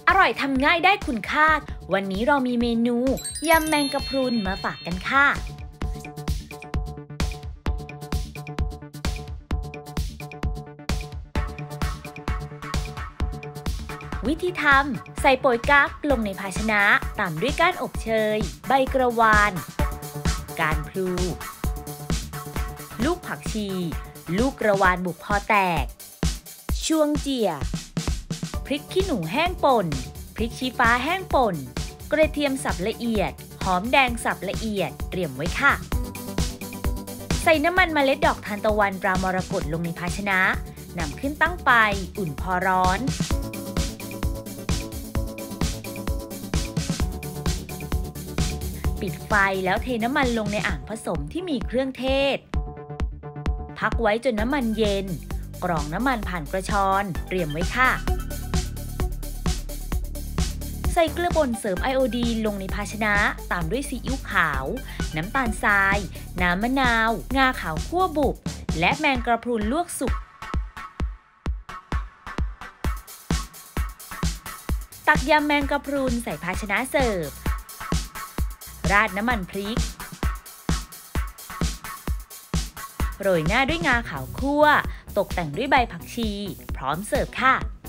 อร่อยทำง่ายได้คุณค่าวันนี้เรามีเมนูยำแมงกะพรุนมาฝากกันค่ะวิธีทำใส่โป๊ยกั๊กลงในภาชนะตามด้วยก้านอบเชยใบกระวานก้านพลูลูกผักชีลูกกระวานบุกพอแตกช่วงเจี่ยพริกขี้หนูแห้งป่นพริกชี้ฟ้าแห้งป่นกระเทียมสับละเอียดหอมแดงสับละเอียดเตรียมไว้ค่ะใส่น้ำมันเมล็ดดอกทานตะวันตรามรกตลงในภาชนะนำขึ้นตั้งไฟอุ่นพอร้อนปิดไฟแล้วเทน้ำมันลงในอ่างผสมที่มีเครื่องเทศพักไว้จนน้ำมันเย็นกรองน้ำมันผ่านกระชอนเตรียมไว้ค่ะใส่เกลือป่นเสริมไอโอดีนลงในภาชนะตามด้วยซีอิ๊วขาวน้ำตาลทรายน้ำมะนาวงาขาวคั่วบุบและแมงกระพรุนลวกสุกตักยำแมงกะพรุนใส่ภาชนะเสิร์ฟราดน้ำมันพริกโรยหน้าด้วยงาขาวคั่วตกแต่งด้วยใบผักชีพร้อมเสิร์ฟค่ะ